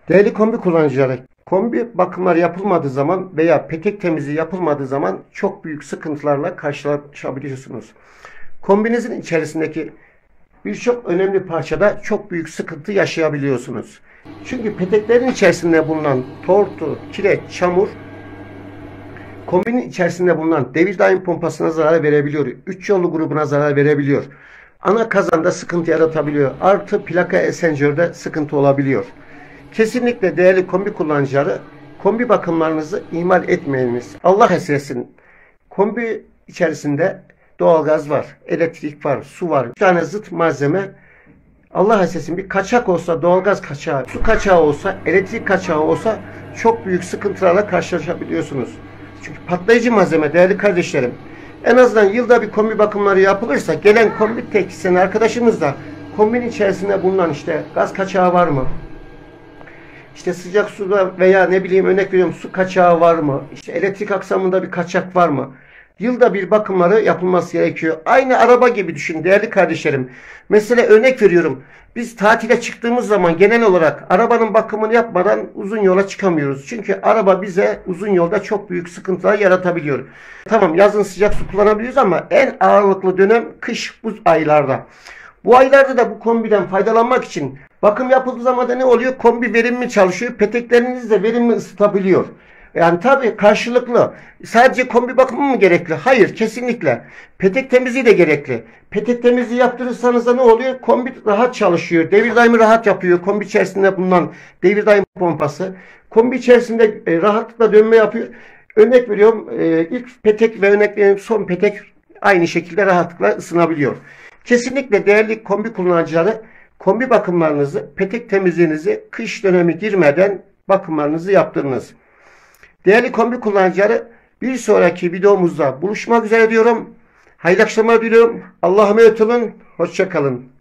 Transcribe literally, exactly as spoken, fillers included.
Değerli kombi kullanıcıları, kombi bakımları yapılmadığı zaman veya petek temizliği yapılmadığı zaman çok büyük sıkıntılarla karşılaşabiliyorsunuz. Kombinizin içerisindeki birçok önemli parçada çok büyük sıkıntı yaşayabiliyorsunuz. Çünkü peteklerin içerisinde bulunan tortu, kireç, çamur kombinin içerisinde bulunan devir daim pompasına zarar verebiliyor. Üç yollu grubuna zarar verebiliyor. Ana kazanda sıkıntı yaratabiliyor. Artı plaka esenjörde sıkıntı olabiliyor. Kesinlikle değerli kombi kullanıcıları, kombi bakımlarınızı ihmal etmeyiniz. Allah esirgesin. Kombi içerisinde doğalgaz var, elektrik var, su var. Bir tane zıt malzeme. Allah esirgesin, bir kaçak olsa, doğalgaz kaçağı, su kaçağı olsa, elektrik kaçağı olsa çok büyük sıkıntılarla karşılaşabiliyorsunuz. Çünkü patlayıcı malzeme değerli kardeşlerim. En azından yılda bir kombi bakımları yapılırsa gelen kombi teknisyen arkadaşımız da kombinin içerisinde bulunan işte gaz kaçağı var mı? İşte sıcak suda veya ne bileyim örnek veriyorum su kaçağı var mı? İşte elektrik aksamında bir kaçak var mı? Yılda bir bakımları yapılması gerekiyor. Aynı araba gibi düşün değerli kardeşlerim. Mesela örnek veriyorum. Biz tatile çıktığımız zaman genel olarak arabanın bakımını yapmadan uzun yola çıkamıyoruz. Çünkü araba bize uzun yolda çok büyük sıkıntılar yaratabiliyor. Tamam, yazın sıcak su kullanabiliyoruz ama en ağırlıklı dönem kış, bu aylarda. Bu aylarda da bu kombiden faydalanmak için bakım yapıldığı zaman da ne oluyor? Kombi verimli çalışıyor. Petekleriniz de verimli ısıtabiliyor. Yani tabii karşılıklı. Sadece kombi bakımı mı gerekli? Hayır, kesinlikle. Petek temizliği de gerekli. Petek temizliği yaptırırsanız da ne oluyor? Kombi rahat çalışıyor. Devir daimi rahat yapıyor. Kombi içerisinde bulunan devir daim pompası. Kombi içerisinde e, rahatlıkla dönme yapıyor. Örnek veriyorum. E, ilk petek ve örnek veriyorum son petek aynı şekilde rahatlıkla ısınabiliyor. Kesinlikle değerli kombi kullanıcıları, kombi bakımlarınızı, petek temizliğinizi kış dönemi girmeden bakımlarınızı yaptırınız. Değerli kombi kullanıcıları, bir sonraki videomuzda buluşmak üzere diyorum. Hayırlı akşamlar diliyorum. Allah'a emanet olun. Hoşça kalın.